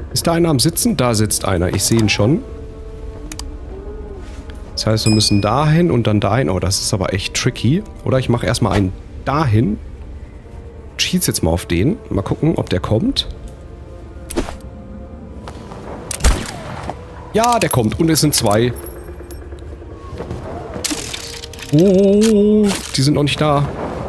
Ist da einer am Sitzen? Da sitzt einer. Ich sehe ihn schon. Das heißt, wir müssen dahin und dann dahin. Oh, das ist aber echt tricky. Oder ich mache erstmal einen dahin. Schieß jetzt mal auf den. Mal gucken, ob der kommt. Ja, der kommt. Und es sind 2. Oh, die sind noch nicht da.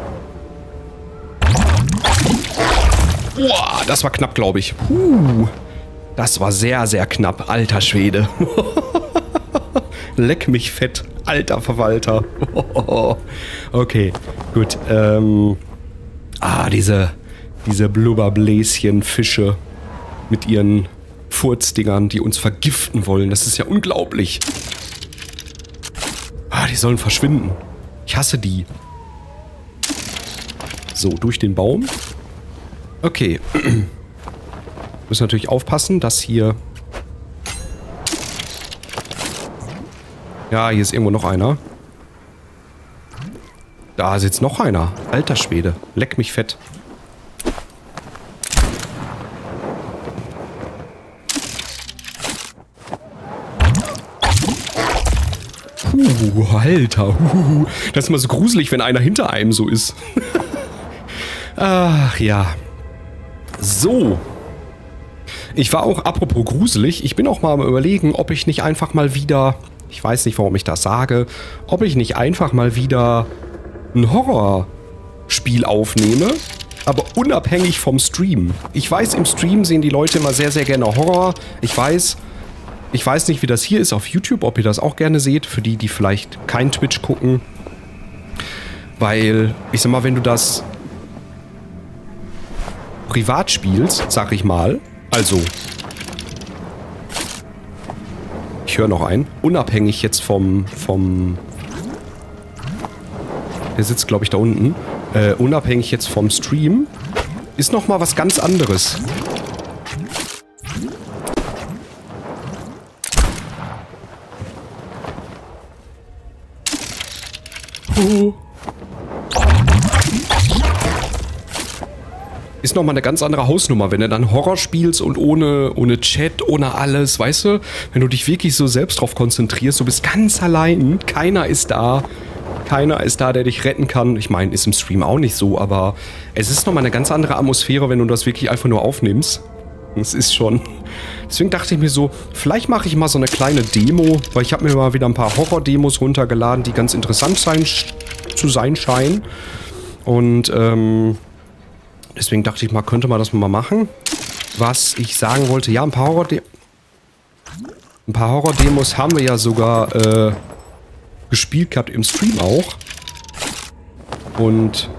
Boah, das war knapp, glaube ich. Das war sehr, sehr knapp. Alter Schwede. Leck mich fett. Alter Verwalter. Okay, gut. Diese Blubberbläschen-Fische mit ihren Furzdingern, die uns vergiften wollen. Das ist ja unglaublich. Die sollen verschwinden. Ich hasse die. So, durch den Baum. Okay. Müssen natürlich aufpassen, dass hier... Ja, hier ist irgendwo noch einer. Da sitzt noch einer. Alter Schwede. Leck mich fett. Alter. Das ist immer so gruselig, wenn einer hinter einem so ist. Ach ja. So. Ich war auch, apropos gruselig, ich bin auch mal am Überlegen, ob ich nicht einfach mal wieder, ich weiß nicht, warum ich das sage, ob ich nicht einfach mal wieder ein Horrorspiel aufnehme, aber unabhängig vom Stream. Ich weiß, im Stream sehen die Leute immer sehr, sehr gerne Horror. Ich weiß nicht, wie das hier ist auf YouTube, ob ihr das auch gerne seht, für die, die vielleicht kein Twitch gucken. Weil, ich sag mal, wenn du das privat spielst, sag ich mal, also, ich höre noch einen, unabhängig jetzt vom der sitzt, glaube ich, da unten, unabhängig jetzt vom Stream, ist nochmal was ganz anderes. Ist nochmal eine ganz andere Hausnummer, wenn du dann Horror spielst und ohne Chat, ohne alles, weißt du? Wenn du dich wirklich so selbst drauf konzentrierst, du bist ganz allein, keiner ist da, der dich retten kann. Ich meine, ist im Stream auch nicht so, aber es ist nochmal eine ganz andere Atmosphäre, wenn du das wirklich einfach nur aufnimmst. Es ist schon... Deswegen dachte ich mir so, vielleicht mache ich mal so eine kleine Demo, weil ich habe mir mal wieder ein paar Horror-Demos runtergeladen, die ganz interessant zu sein scheinen. Und, deswegen dachte ich mal, könnte man das mal machen. Was ich sagen wollte, ja, ein paar Horror-Demos haben wir ja sogar gespielt gehabt im Stream auch. Und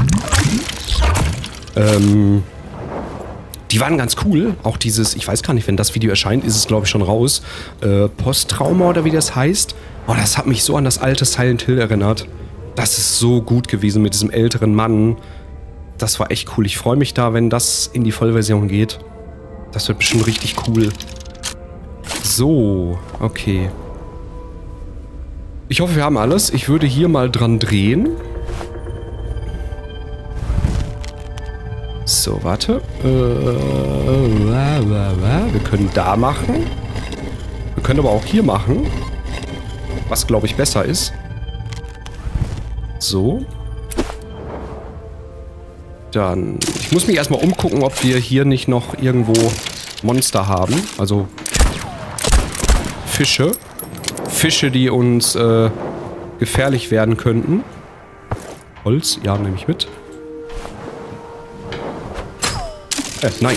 die waren ganz cool. Auch dieses, ich weiß gar nicht, wenn das Video erscheint, ist es glaube ich schon raus. Posttrauma oder wie das heißt. Oh, das hat mich so an das alte Silent Hill erinnert. Das ist so gut gewesen mit diesem älteren Mann. Das war echt cool. Ich freue mich da, wenn das in die Vollversion geht. Das wird bestimmt richtig cool. So, okay. Ich hoffe, wir haben alles. Ich würde hier mal dran drehen. So, warte. Wir können da machen. Wir können aber auch hier machen. Was, glaube ich, besser ist. So. Dann, ich muss mich erstmal umgucken, ob wir hier nicht noch irgendwo Monster haben. Also Fische. Fische, die uns gefährlich werden könnten. Holz, ja, nehme ich mit. Nein.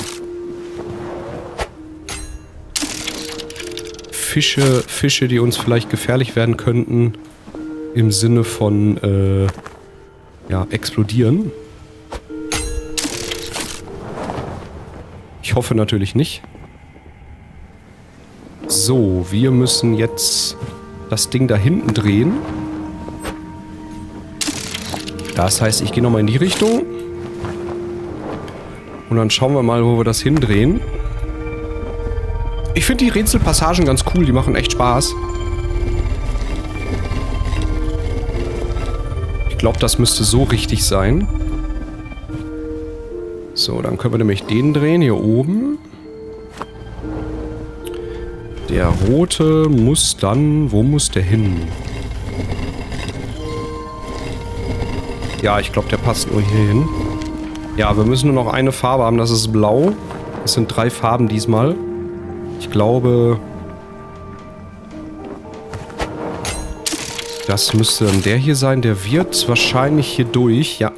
Fische, die uns vielleicht gefährlich werden könnten. Im Sinne von, ja, explodieren. Ich hoffe natürlich nicht. So, wir müssen jetzt das Ding da hinten drehen. Das heißt, ich gehe nochmal in die Richtung. Und dann schauen wir mal, wo wir das hindrehen. Ich finde die Rätselpassagen ganz cool, die machen echt Spaß. Ich glaube, das müsste so richtig sein. So, dann können wir nämlich den drehen, hier oben. Der rote muss dann... Wo muss der hin? Ja, ich glaube, der passt nur hier hin. Ja, wir müssen nur noch eine Farbe haben, das ist blau. Es sind 3 Farben diesmal. Ich glaube... Das müsste dann der hier sein. Der wird wahrscheinlich hier durch. Ja.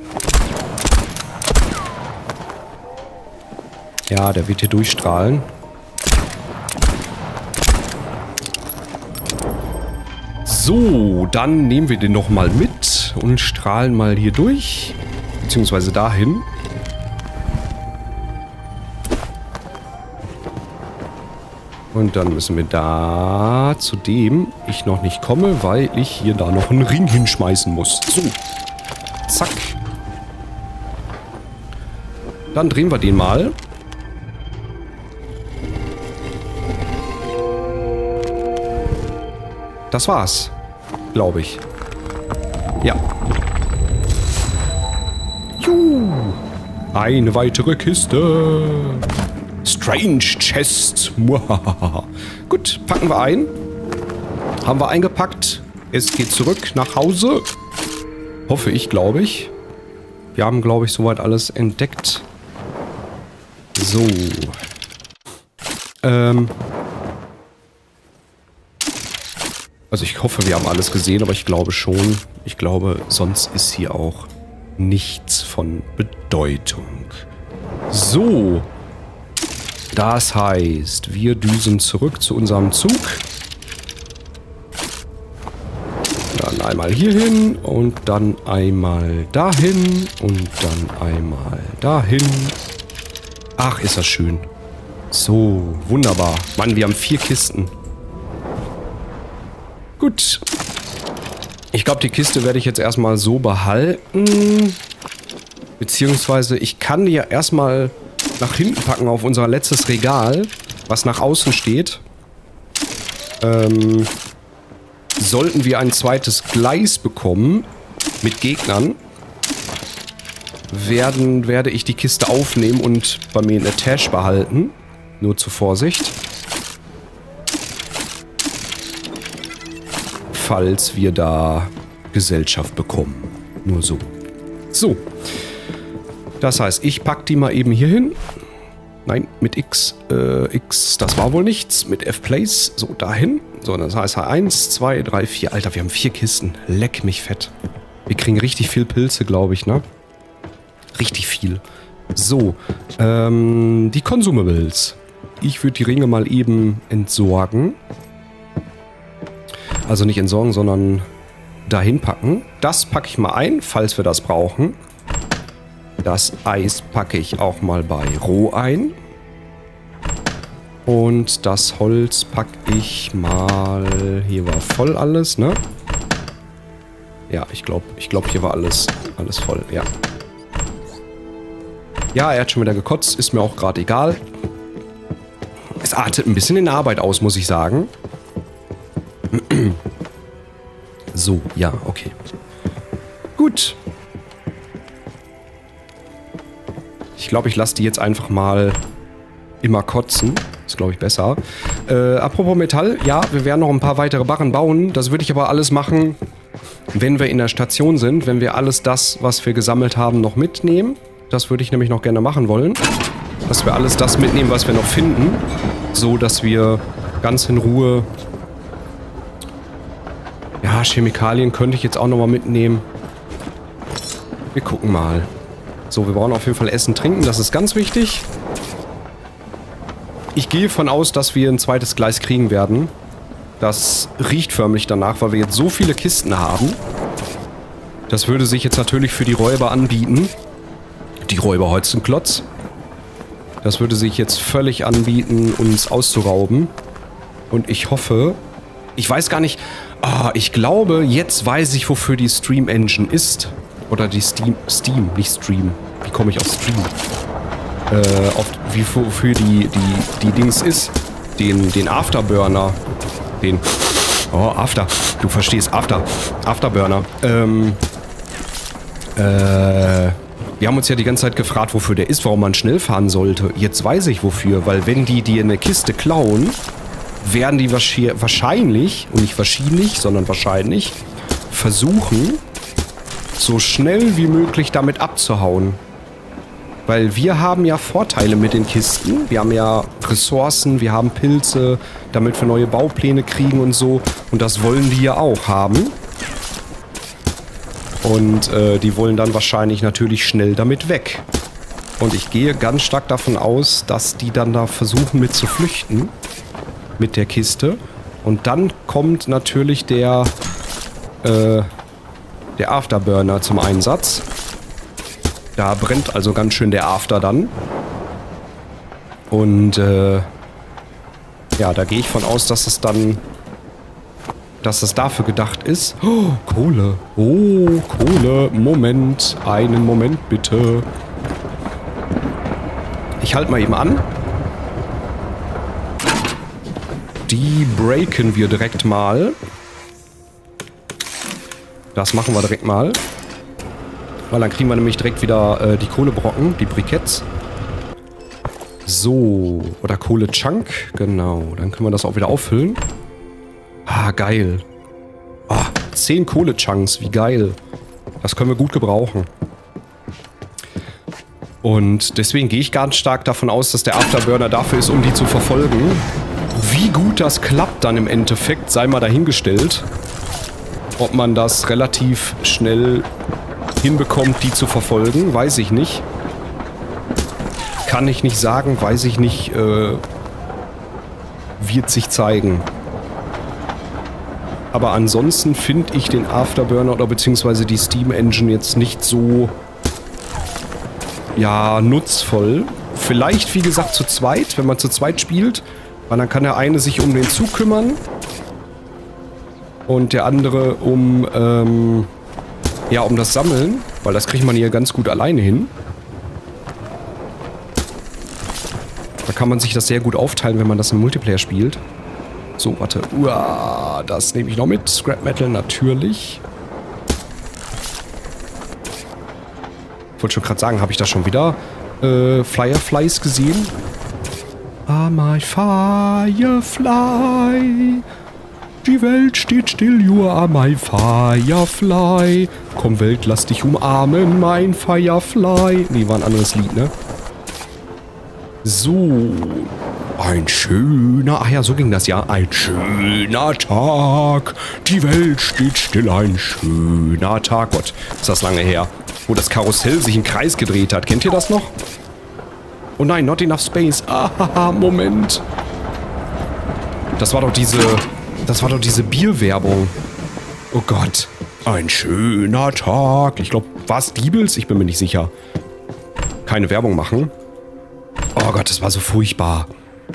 Ja, der wird hier durchstrahlen. So, dann nehmen wir den nochmal mit und strahlen mal hier durch. Beziehungsweise dahin. Und dann müssen wir da, zu dem ich noch nicht komme, weil ich hier da noch einen Ring hinschmeißen muss. So. Zack. Dann drehen wir den mal. Das war's. Glaube ich. Ja. Juhu. Eine weitere Kiste. Strange Chest. Gut, packen wir ein. Haben wir eingepackt. Es geht zurück nach Hause. Hoffe ich, glaube ich. Wir haben, glaube ich, soweit alles entdeckt. So. Also ich hoffe, wir haben alles gesehen, aber ich glaube schon. Ich glaube, sonst ist hier auch nichts von Bedeutung. So. Das heißt, wir düsen zurück zu unserem Zug. Dann einmal hier hin und dann einmal dahin und dann einmal dahin. Ach, ist das schön. So, wunderbar. Mann, wir haben 4 Kisten. Gut. Ich glaube, die Kiste werde ich jetzt erstmal so behalten. Beziehungsweise, ich kann die ja erstmal nach hinten packen auf unser letztes Regal, was nach außen steht. Sollten wir ein zweites Gleis bekommen mit Gegnern, werde ich die Kiste aufnehmen und bei mir in der Tasche behalten. Nur zur Vorsicht. Falls wir da Gesellschaft bekommen. Nur so. So. Das heißt, ich packe die mal eben hier hin. Nein, mit X. X, das war wohl nichts. Mit F-Place. So, dahin. So, das heißt 1, 2, 3, 4. Alter, wir haben 4 Kisten. Leck mich fett. Wir kriegen richtig viel Pilze, glaube ich, ne? Richtig viel. So, die Consumables. Ich würde die Ringe mal eben entsorgen. Also nicht entsorgen, sondern dahin packen. Das packe ich mal ein, falls wir das brauchen. Das Eis packe ich auch mal bei roh ein. Und das Holz packe ich mal... Hier war voll alles, ne? Ja, ich glaube, hier war alles voll, ja. Ja, er hat schon wieder gekotzt, ist mir auch gerade egal. Es artet ein bisschen in der Arbeit aus, muss ich sagen. So, ja, okay. Gut. Ich glaube, ich lasse die jetzt einfach mal immer kotzen. Ist, glaube ich, besser. Apropos Metall, ja, wir werden noch ein paar weitere Barren bauen. Das würde ich aber alles machen, wenn wir in der Station sind. Wenn wir alles das, was wir gesammelt haben, noch mitnehmen. Das würde ich nämlich noch gerne machen wollen. Dass wir alles das mitnehmen, was wir noch finden. So, dass wir ganz in Ruhe... Ja, Chemikalien könnte ich jetzt auch nochmal mitnehmen. Wir gucken mal. So, wir brauchen auf jeden Fall Essen, Trinken. Das ist ganz wichtig. Ich gehe von aus, dass wir ein zweites Gleis kriegen werden. Das riecht förmlich danach, weil wir jetzt so viele Kisten haben. Das würde sich jetzt natürlich für die Räuber anbieten. Die Räuber Holzenklotz. Das würde sich jetzt völlig anbieten, uns auszurauben. Und ich hoffe... Ich weiß gar nicht... Ah, ich glaube, jetzt weiß ich, wofür die Stream Engine ist. Oder die Steam, nicht Stream. Wie komme ich auf Stream? Wofür die Dings ist. Den Afterburner. Den... Oh, After. Du verstehst, Afterburner. Wir haben uns ja die ganze Zeit gefragt, wofür der ist, warum man schnell fahren sollte. Jetzt weiß ich wofür, weil wenn die dir eine Kiste klauen, werden die wahrscheinlich, und nicht wahrscheinlich, sondern wahrscheinlich, versuchen, so schnell wie möglich damit abzuhauen. Weil wir haben ja Vorteile mit den Kisten. Wir haben ja Ressourcen, wir haben Pilze, damit wir neue Baupläne kriegen und so. Und das wollen die ja auch haben. Und die wollen dann wahrscheinlich natürlich schnell damit weg. Und ich gehe ganz stark davon aus, dass die dann da versuchen mit zu flüchten. Mit der Kiste. Und dann kommt natürlich der Afterburner zum Einsatz. Da brennt also ganz schön der After dann. Und ja, da gehe ich von aus, dass es dann, dass es dafür gedacht ist. Oh, Kohle. Oh, Kohle. Moment. Einen Moment bitte. Ich halte mal eben an. Die breaken wir direkt mal. Das machen wir direkt mal. Weil dann kriegen wir nämlich direkt wieder die Kohlebrocken, die Briketts. So, oder Kohle-Chunk, genau. Dann können wir das auch wieder auffüllen. Ah, geil. Ah, 10 Kohle-Chunks, wie geil. Das können wir gut gebrauchen. Und deswegen gehe ich ganz stark davon aus, dass der Afterburner dafür ist, um die zu verfolgen. Wie gut das klappt dann im Endeffekt, sei mal dahingestellt. Ob man das relativ schnell hinbekommt, die zu verfolgen, weiß ich nicht. Kann ich nicht sagen, weiß ich nicht, wird sich zeigen. Aber ansonsten finde ich den Afterburner oder beziehungsweise die Steam Engine jetzt nicht so, ja, nutzvoll. Vielleicht, wie gesagt, zu zweit, wenn man zu zweit spielt, weil dann kann der eine sich um den Zug kümmern und der andere um, ja, um das Sammeln, weil das kriegt man hier ganz gut alleine hin. Da kann man sich das sehr gut aufteilen, wenn man das im Multiplayer spielt. So, warte. Uah, das nehme ich noch mit. Scrap Metal natürlich. Ich wollte schon gerade sagen, habe ich da schon wieder Fireflies gesehen? Ah, my Firefly. Die Welt steht still, you are my Firefly. Komm Welt, lass dich umarmen, mein Firefly. Nee, war ein anderes Lied, ne? So. Ein schöner... Ach ja, so ging das ja. Ein schöner Tag. Die Welt steht still, ein schöner Tag. Gott, ist das lange her. Wo das Karussell sich im Kreis gedreht hat. Kennt ihr das noch? Oh nein, not enough space. Ah, Moment. Das war doch diese... Das war doch diese Bierwerbung. Oh Gott. Ein schöner Tag. Ich glaube, war es Diebels? Ich bin mir nicht sicher. Keine Werbung machen. Oh Gott, das war so furchtbar.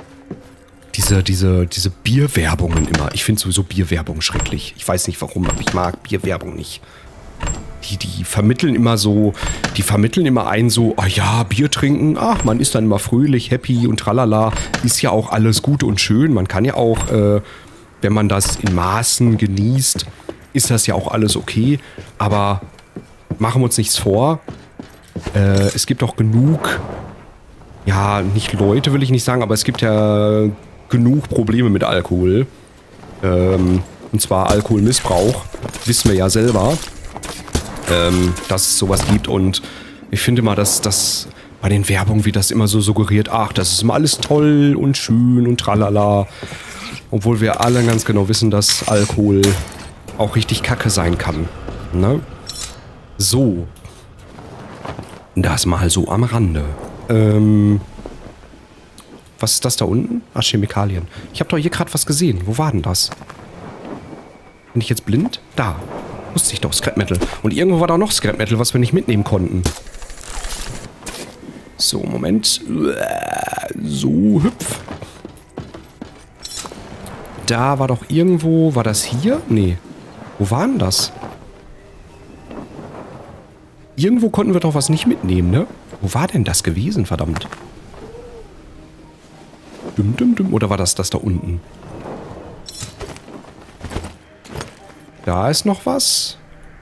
Diese Bierwerbungen immer. Ich finde sowieso Bierwerbung schrecklich. Ich weiß nicht warum, aber ich mag Bierwerbung nicht. Die vermitteln immer so, die vermitteln immer ein so, ah ja, Bier trinken, ach, man ist dann immer fröhlich, happy und tralala. Ist ja auch alles gut und schön. Man kann ja auch, wenn man das in Maßen genießt, ist das ja auch alles okay. Aber machen wir uns nichts vor. Es gibt auch genug, ja, nicht Leute will ich nicht sagen, aber es gibt ja genug Probleme mit Alkohol. Und zwar Alkoholmissbrauch. Wissen wir ja selber, dass es sowas gibt. Und ich finde mal, dass das bei den Werbungen wird das immer so suggeriert, ach, das ist immer alles toll und schön und tralala. Obwohl wir alle ganz genau wissen, dass Alkohol auch richtig kacke sein kann. Ne? So. Das mal so am Rande. Was ist das da unten? Ah, Chemikalien. Ich habe doch hier gerade was gesehen. Wo war denn das? Bin ich jetzt blind? Da. Wusste ich doch, Scrap Metal. Und irgendwo war da noch Scrap Metal, was wir nicht mitnehmen konnten. So, Moment. So, hüpf. Da war doch irgendwo... War das hier? Nee. Wo war denn das? Irgendwo konnten wir doch was nicht mitnehmen, ne? Wo war denn das gewesen, verdammt? Oder war das da unten? Da ist noch was.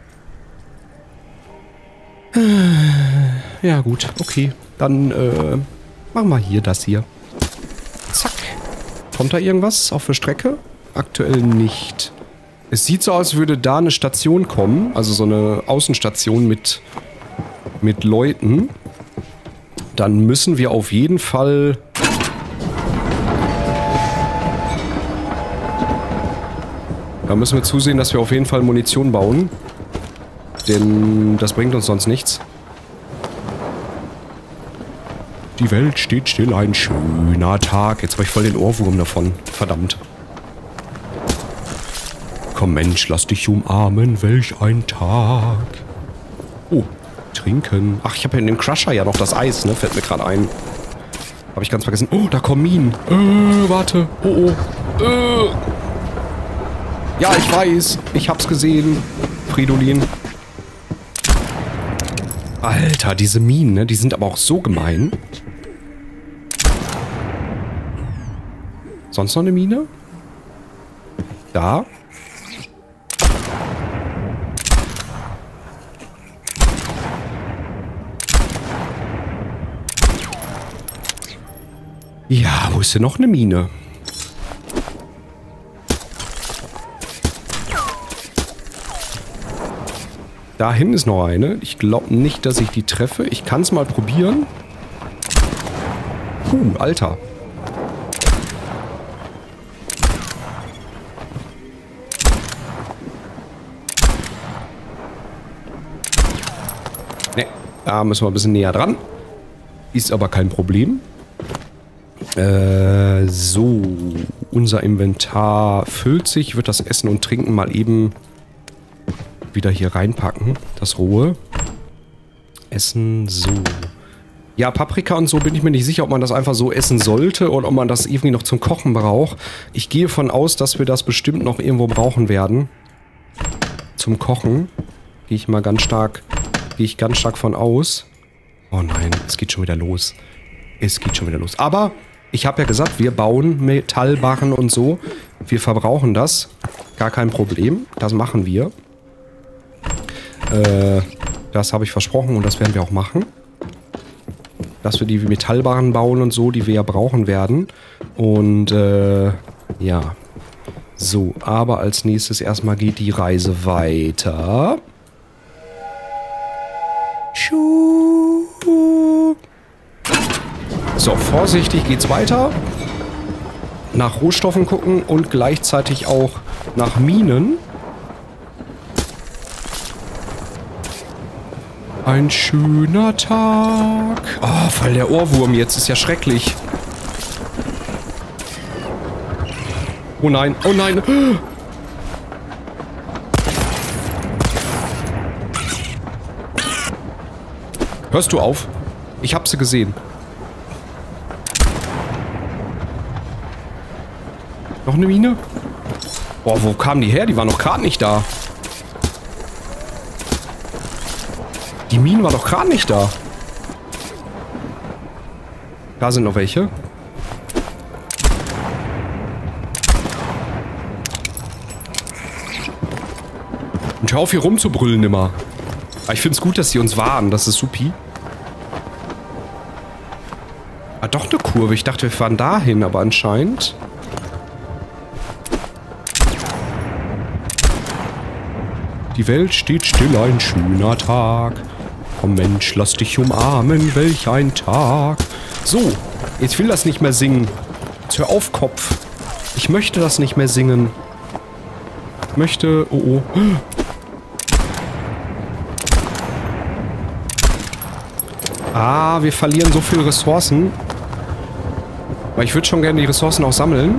Ja gut, okay. Dann machen wir hier das hier. Zack. Kommt da irgendwas auf der Strecke? Aktuell nicht. Es sieht so aus, als würde da eine Station kommen. Also so eine Außenstation mit Leuten. Dann müssen wir auf jeden Fall... Da müssen wir zusehen, dass wir auf jeden Fall Munition bauen. Denn das bringt uns sonst nichts. Die Welt steht still, ein schöner Tag. Jetzt habe ich voll den Ohrwurm davon. Verdammt. Komm Mensch, lass dich umarmen, welch ein Tag. Oh, trinken. Ach, ich habe ja in dem Crusher ja noch das Eis, ne? Fällt mir gerade ein. Habe ich ganz vergessen. Oh, da kommen Minen. Warte. Oh, oh. Ja, ich weiß. Ich hab's gesehen. Fridolin. Alter, diese Minen, ne? Die sind aber auch so gemein. Sonst noch eine Mine? Da. Ja, wo ist denn noch eine Mine? Da hinten ist noch eine. Ich glaube nicht, dass ich die treffe. Ich kann es mal probieren. Alter. Ne, da müssen wir ein bisschen näher dran. Ist aber kein Problem. So. Unser Inventar füllt sich. Ich würde das Essen und Trinken mal eben wieder hier reinpacken. Das rohe. Essen, so. Ja, Paprika und so bin ich mir nicht sicher, ob man das einfach so essen sollte oder ob man das irgendwie noch zum Kochen braucht. Ich gehe von aus, dass wir das bestimmt noch irgendwo brauchen werden. Zum Kochen. Gehe ich ganz stark von aus. Oh nein, es geht schon wieder los. Es geht schon wieder los. Aber ich habe ja gesagt, wir bauen Metallbarren und so. Wir verbrauchen das. Gar kein Problem. Das machen wir. Das habe ich versprochen und das werden wir auch machen. Dass wir die Metallbarren bauen und so, die wir ja brauchen werden. Und ja. So, aber als nächstes erstmal geht die Reise weiter. So, vorsichtig geht's weiter. Nach Rohstoffen gucken und gleichzeitig auch nach Minen. Ein schöner Tag. Oh, voll der Ohrwurm jetzt. Ist ja schrecklich. Oh nein, oh nein. Hörst du auf? Ich hab sie gesehen. Noch eine Mine? Boah, wo kamen die her? Die waren noch gerade nicht da. Die Mine war doch gerade nicht da. Da sind noch welche. Und hör auf hier rumzubrüllen immer. Aber ich finde es gut, dass sie uns warnen. Das ist supi. Ah, doch eine Kurve. Ich dachte, wir fahren dahin, aber anscheinend... Die Welt steht still, ein schöner Tag. Komm Mensch, lass dich umarmen, welch ein Tag. So, jetzt will das nicht mehr singen. Jetzt hör auf, Kopf. Ich möchte das nicht mehr singen. Ich möchte... Oh, oh. Ah, wir verlieren so viele Ressourcen. Weil ich würde schon gerne die Ressourcen auch sammeln.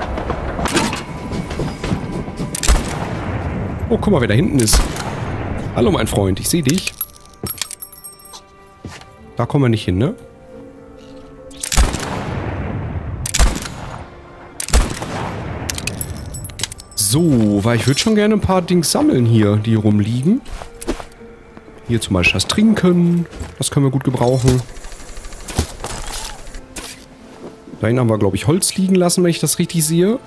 Oh, guck mal, wer da hinten ist. Hallo, mein Freund, ich sehe dich. Da kommen wir nicht hin, ne? So, weil ich würde schon gerne ein paar Dings sammeln hier, die hier rumliegen. Hier zum Beispiel das Trinken. Das können wir gut gebrauchen. Da hinten haben wir, glaube ich, Holz liegen lassen, wenn ich das richtig sehe.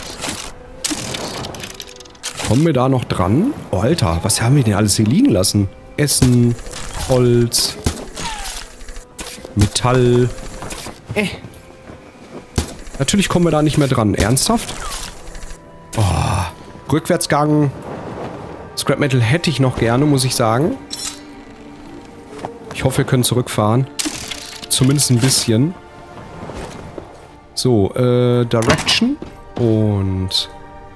Kommen wir da noch dran? Oh, Alter, was haben wir denn alles hier liegen lassen? Essen, Holz, Metall. Natürlich kommen wir da nicht mehr dran. Ernsthaft? Oh, Rückwärtsgang. Scrap Metal hätte ich noch gerne, muss ich sagen. Ich hoffe, wir können zurückfahren. Zumindest ein bisschen. So, Direction. Und...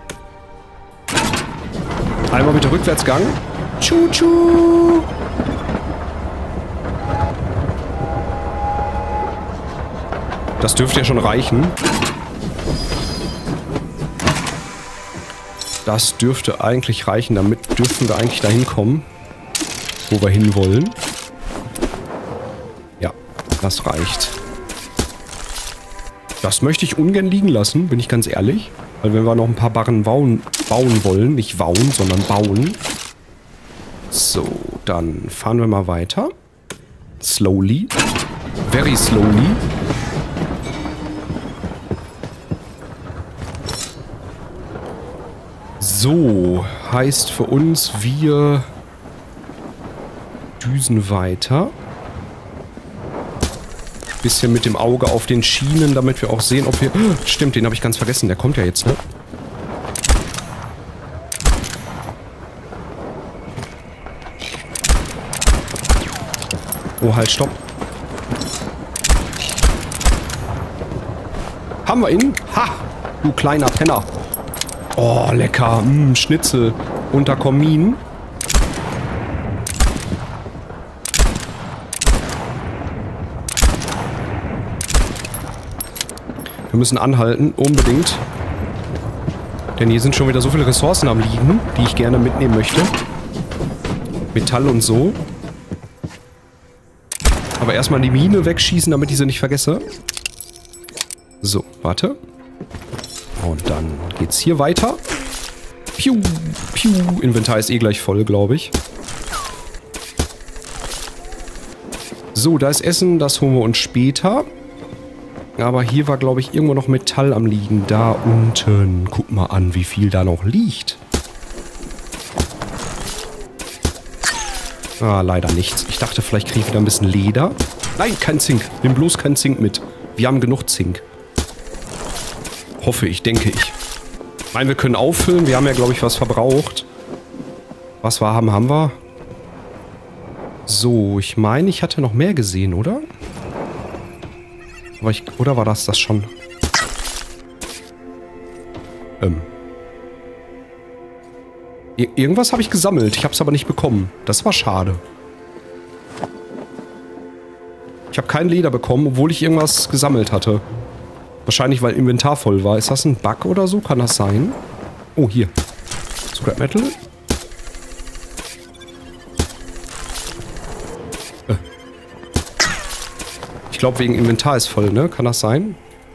einmal bitte Rückwärtsgang. Tschu-tschu. Das dürfte ja schon reichen. Das dürfte eigentlich reichen. Damit dürfen wir eigentlich dahin kommen, wo wir hinwollen. Ja, das reicht. Das möchte ich ungern liegen lassen, bin ich ganz ehrlich. Weil wenn wir noch ein paar Barren bauen wollen, nicht bauen, sondern bauen. So, dann fahren wir mal weiter. Slowly. Very slowly. So, heißt für uns, wir düsen weiter. Bisschen mit dem Auge auf den Schienen, damit wir auch sehen, ob wir... Stimmt, den habe ich ganz vergessen. Der kommt ja jetzt, ne? Oh, halt, stopp. Haben wir ihn? Ha! Du kleiner Penner. Oh, lecker. Schnitzel unter Kamin. Wir müssen anhalten, unbedingt. Denn hier sind schon wieder so viele Ressourcen am Liegen, die ich gerne mitnehmen möchte. Metall und so. Aber erstmal die Mine wegschießen, damit ich sie nicht vergesse. So, warte. Und dann geht's hier weiter. Piu, piu. Inventar ist eh gleich voll, glaube ich. So, da ist Essen, das holen wir uns später. Aber hier war, glaube ich, irgendwo noch Metall am Liegen. Da unten. Guck mal an, wie viel da noch liegt. Ah, leider nichts. Ich dachte, vielleicht kriege ich wieder ein bisschen Leder. Nein, kein Zink. Nimm bloß kein Zink mit. Wir haben genug Zink. Hoffe ich, denke ich. Ich meine, wir können auffüllen. Wir haben ja, glaube ich, was verbraucht. Was wir haben, haben wir. So, ich meine, ich hatte noch mehr gesehen, oder? Aber oder war das schon? Irgendwas habe ich gesammelt. Ich habe es aber nicht bekommen. Das war schade. Ich habe kein Leder bekommen, obwohl ich irgendwas gesammelt hatte. Wahrscheinlich, weil Inventar voll war. Ist das ein Bug oder so? Kann das sein? Oh, hier. Scrap Metal. Ich glaube, wegen Inventar ist voll, ne? Kann das sein?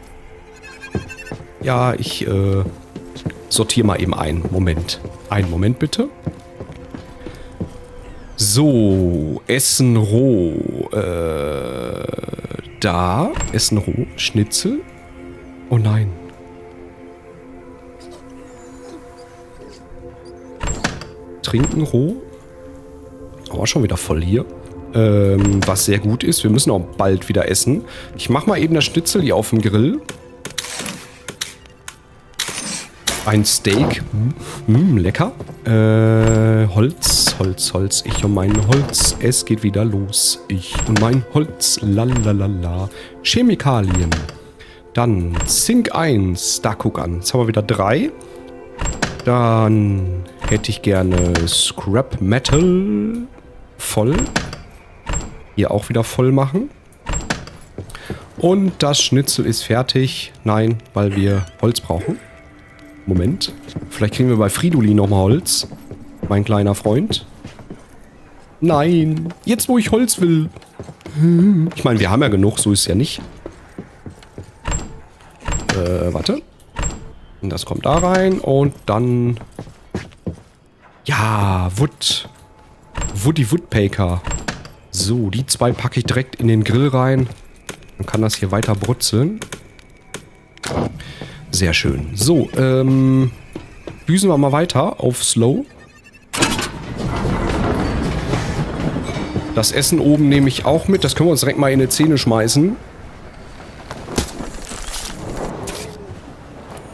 Ja, ich sortiere mal eben ein. Moment. Einen Moment bitte. So, Essen roh. Da. Essen roh. Schnitzel. Oh nein. Trinken roh. Aber schon wieder voll hier. Was sehr gut ist. Wir müssen auch bald wieder essen. Ich mache mal eben das Schnitzel hier auf dem Grill. Ein Steak. Lecker. Holz, Holz, Holz. Ich und mein Holz. Es geht wieder los. Ich und mein Holz. Lalalala. Chemikalien. Dann Zink 1. Da guck an. Jetzt haben wir wieder 3. Dann hätte ich gerne Scrap Metal. Voll. Hier auch wieder voll machen. Und das Schnitzel ist fertig. Nein, weil wir Holz brauchen. Moment. Vielleicht kriegen wir bei Fridolin nochmal Holz. Mein kleiner Freund. Nein. Jetzt, wo ich Holz will. Ich meine, wir haben ja genug. So ist es ja nicht. Warte. Und das kommt da rein. Und dann... Ja, Wood. Woody Woodpecker. So, die 2 packe ich direkt in den Grill rein. Dann kann das hier weiter brutzeln. Sehr schön. So, düsen wir mal weiter auf Slow. Das Essen oben nehme ich auch mit. Das können wir uns direkt mal in die Zähne schmeißen.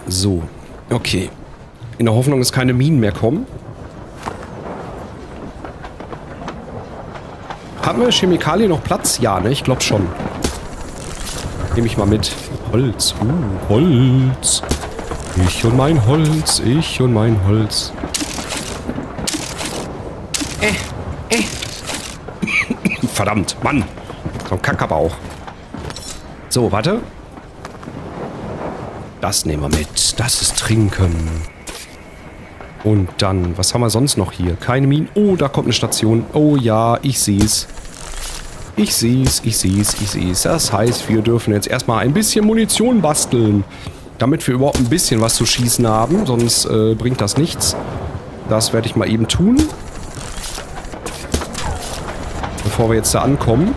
So, okay. In der Hoffnung, dass keine Minen mehr kommen. Haben wir Chemikalien noch Platz? Ja, ne? Ich glaube schon. Nehme ich mal mit. Holz. Holz. Ich und mein Holz. Ich und mein Holz. Verdammt, Mann. So ein Kackabauch. So, warte. Das nehmen wir mit. Das ist Trinken. Und dann, was haben wir sonst noch hier? Keine Minen. Oh, da kommt eine Station. Oh ja, ich sehe es. Ich sehe es, ich sehe es, ich sehe es. Das heißt, wir dürfen jetzt erstmal ein bisschen Munition basteln. Damit wir überhaupt ein bisschen was zu schießen haben. Sonst bringt das nichts. Das werde ich mal eben tun. Bevor wir jetzt da ankommen.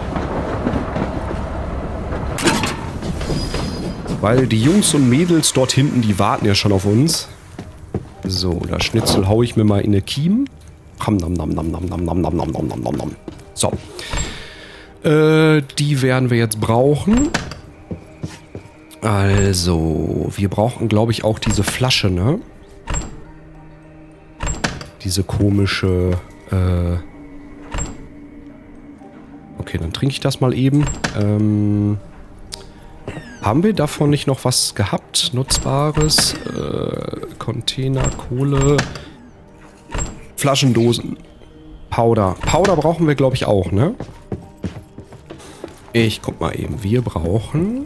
Weil die Jungs und Mädels dort hinten, die warten ja schon auf uns. So, das Schnitzel haue ich mir mal in eine Kiem. So. Die werden wir jetzt brauchen. Also, wir brauchen, glaube ich, auch diese Flasche, ne? Diese komische, Okay, dann trinke ich das mal eben. Haben wir davon nicht noch was gehabt? Nutzbares? Container, Kohle, Flaschendosen, Powder. Powder brauchen wir, glaube ich, auch, ne? Ich guck mal eben. Wir brauchen...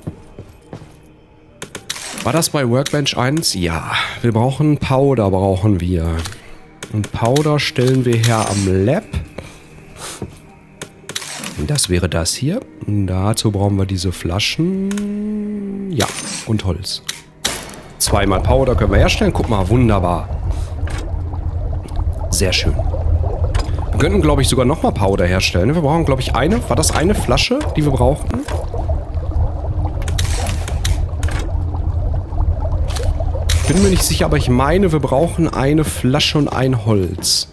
War das bei Workbench 1? Ja. Wir brauchen Powder, brauchen wir. Und Powder stellen wir her am Lab. Das wäre das hier. Und dazu brauchen wir diese Flaschen. Ja, und Holz. Zweimal Powder können wir herstellen. Guck mal, wunderbar. Sehr schön. Wir könnten, glaube ich, sogar nochmal Powder herstellen. Wir brauchen, glaube ich, eine. War das eine Flasche, die wir brauchten? Ich bin mir nicht sicher, aber ich meine, wir brauchen eine Flasche und ein Holz.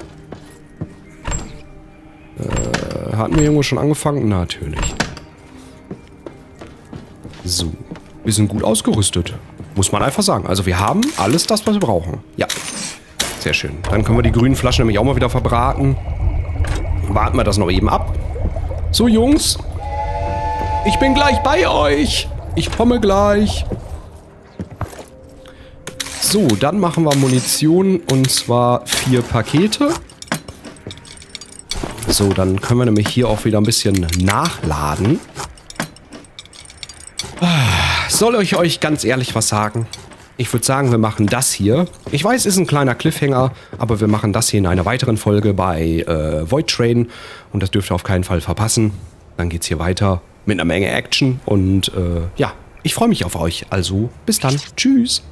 Hatten wir irgendwo schon angefangen? Natürlich. So. Wir sind gut ausgerüstet. Muss man einfach sagen. Also wir haben alles das, was wir brauchen. Ja. Sehr schön. Dann können wir die grünen Flaschen nämlich auch mal wieder verbraten. Warten wir das noch eben ab. So, Jungs. Ich bin gleich bei euch. Ich komme gleich. So, dann machen wir Munition. Und zwar 4 Pakete. So, dann können wir nämlich hier auch wieder ein bisschen nachladen. Soll ich euch ganz ehrlich was sagen? Ich würde sagen, wir machen das hier. Ich weiß, ist ein kleiner Cliffhanger, aber wir machen das hier in einer weiteren Folge bei Void Train. Und das dürft ihr auf keinen Fall verpassen. Dann geht's hier weiter mit einer Menge Action. Und ja, ich freue mich auf euch. Also, bis dann. Tschüss.